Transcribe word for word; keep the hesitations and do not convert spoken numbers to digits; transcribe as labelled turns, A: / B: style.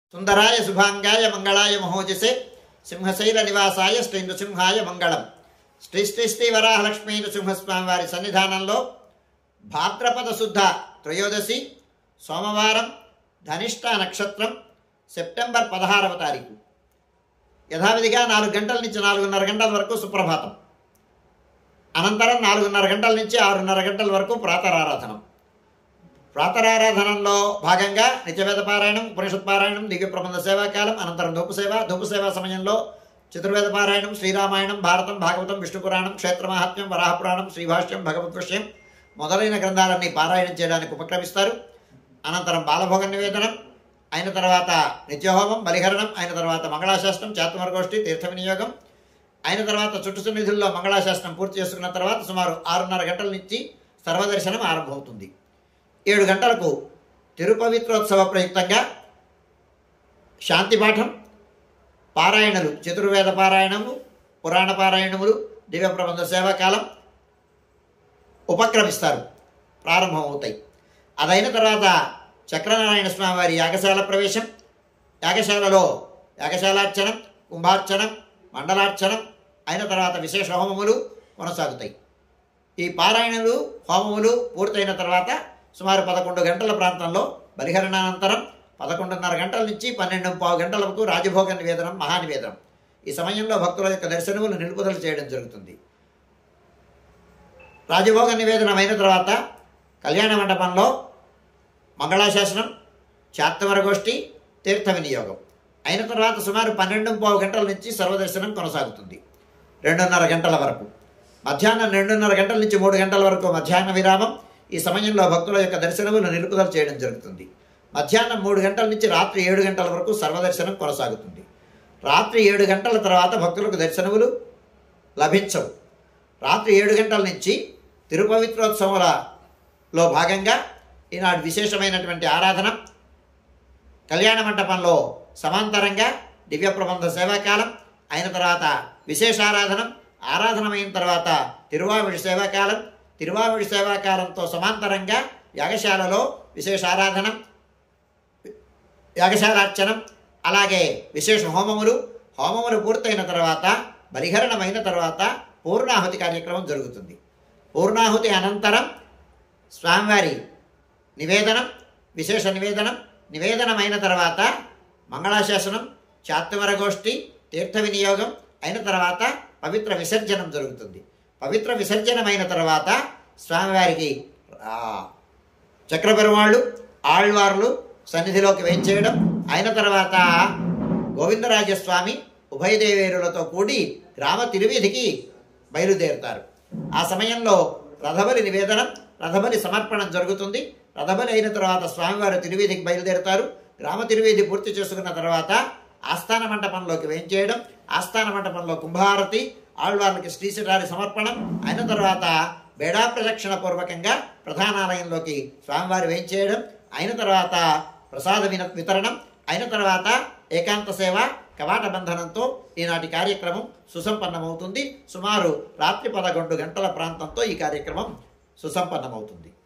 A: सुंदराय शुभांगाय मंगलाय महोजसे सिंहशैल निवासाय श्री नृसिंहाय मंगलम श्री श्री श्री वराहलक्ष्मी नृसिंहस्वामी वारी सन्निधाనంలో భాద్రపద శుద్ధ త్రయోదశి సోమవారం ధనిష్ట నక్షత్రం సెప్టెంబర్ పదహారవ తారీఖు యథావిధిగా నాలుగు గంటల నుంచి నాలుగున్నర గంటల వరకు సుప్రభాతం, అనంతరం నాలుగున్నర గంటల నుంచి ఆరున్నర గంటల వరకు ప్రాతరారాధనం. ప్రాతరారాధనంలో భాగంగా నిత్యవేద పారాయణం, ఉపనిషత్ పారాయణం, దివ్య ప్రబంధ సేవాకాలం, అనంతరం ధూపసేవ. ధూపసేవ సమయంలో చతుర్వేద పారాయణం, శ్రీరామాయణం, భారతం, భాగవతం, విష్ణు పురాణం, క్షేత్రమాహాత్మ్యం, వరాహపురాణం, శ్రీభాష్యం, భగవద్ విషయం మొదలైన గ్రంథాలన్నీ పారాయణం చేయడానికి ఉపక్రమిస్తారు. అనంతరం బాలభోగ నివేదనం అయిన తర్వాత నిత్యహోమం, బలిహరణం అయిన తర్వాత మంగళాశాస్త్రం, చాతుమరగోష్ఠి, తీర్థ వినియోగం అయిన తర్వాత చుట్టు సన్నిధుల్లో మంగళాశాస్త్రం పూర్తి చేసుకున్న తర్వాత సుమారు ఆరున్నర గంటల నుంచి సర్వదర్శనం ఆరంభమవుతుంది. ఏడు గంటలకు తిరుపవిత్రోత్సవ ప్రయుక్తంగా శాంతిపాఠం, పారాయణలు, చతుర్వేద పారాయణము, పురాణ పారాయణములు, దివ్య ప్రబంధ సేవాకాలం ఉపక్రమిస్తారు, ప్రారంభమవుతాయి. అదైన తర్వాత చక్రనారాయణ స్వామి వారి యాగశాల ప్రవేశం, యాగశాలలో యాగశాలార్చనం, కుంభార్చనం, మండలార్చనం అయిన తర్వాత విశేష హోమములు కొనసాగుతాయి. ఈ పారాయణలు, హోమములు పూర్తయిన తర్వాత సుమారు పదకొండు గంటల ప్రాంతంలో బలిహరణానంతరం పదకొండున్నర గంటల నుంచి పన్నెండు పావు గంటల వరకు రాజభోగ నివేదనం, మహానివేదనం. ఈ సమయంలో భక్తుల యొక్క దర్శనములు నిలుపుదల చేయడం జరుగుతుంది. రాజభోగ నివేదనం అయిన తర్వాత కళ్యాణ మండపంలో మంగళాశాసనం, చాత్తమరగోష్ఠి, తీర్థ వినియోగం అయిన తర్వాత సుమారు పన్నెండు పావు గంటల నుంచి సర్వదర్శనం కొనసాగుతుంది రెండున్నర గంటల వరకు. మధ్యాహ్నం రెండున్నర గంటల నుంచి మూడు గంటల వరకు మధ్యాహ్న విరామం. ఈ సమయంలో భక్తుల యొక్క దర్శనములు నిలుపుదల చేయడం జరుగుతుంది. మధ్యాహ్నం మూడు గంటల నుంచి రాత్రి ఏడు గంటల వరకు సర్వదర్శనం కొనసాగుతుంది. రాత్రి ఏడు గంటల తర్వాత భక్తులకు దర్శనములు లభించవు. రాత్రి ఏడు గంటల నుంచి తిరుపవిత్రోత్సవాలలో భాగంగా ఈనాడు విశేషమైనటువంటి ఆరాధన. కళ్యాణ మంటపంలో సమాంతరంగా దివ్య ప్రబంధ సేవాకాలం అయిన తర్వాత విశేషారాధనం, ఆరాధనమైన తర్వాత తిరువావిడి సేవాకాలం, తిరువావిడి సేవాకాలంతో సమాంతరంగా యాగశాలలో విశేషారాధనం, యాగశాలార్చనం, అలాగే విశేష హోమములు. హోమములు పూర్తయిన తర్వాత బలిహరణమైన తర్వాత పూర్ణాహుతి కార్యక్రమం జరుగుతుంది. పూర్ణాహుతి అనంతరం స్వామివారి నివేదనం, విశేష నివేదనం. నివేదనమైన తర్వాత మంగళాశాసనం, చాత్తుమరగోష్ఠి, తీర్థ వినియోగం అయిన తర్వాత పవిత్ర విసర్జనం జరుగుతుంది. పవిత్ర విసర్జనమైన తర్వాత స్వామివారికి చక్రపెరుమాళ్ళు, ఆళ్వార్లు సన్నిధిలోకి వేయించేయడం అయిన తర్వాత గోవిందరాజస్వామి ఉభయదేవేరులతో కూడి గ్రామ తిరువీధికి బయలుదేరుతారు. ఆ సమయంలో రథబలి నివేదనం, రథబలి సమర్పణం జరుగుతుంది. రథబలి అయిన తర్వాత స్వామివారు తిరువీధికి బయలుదేరుతారు. గ్రామ తిరువీధి పూర్తి చేసుకున్న తర్వాత ఆస్థాన మంటపంలోకి వేయించేయడం, ఆస్థాన మంటపంలో కుంభారతి, ఆళ్వార్లకి శ్రీశిరారి సమర్పణం అయిన తర్వాత బేడా ప్రదక్షిణ పూర్వకంగా ప్రధానాలయంలోకి స్వామివారి వేయించేయడం అయిన తర్వాత ప్రసాద విన వితరణం అయిన తర్వాత ఏకాంత సేవ, కవాట బంధనంతో ఈనాటి కార్యక్రమం సుసంపన్నమవుతుంది. సుమారు రాత్రి పదకొండు గంటల ప్రాంతంతో ఈ కార్యక్రమం సుసంపన్నమవుతుంది.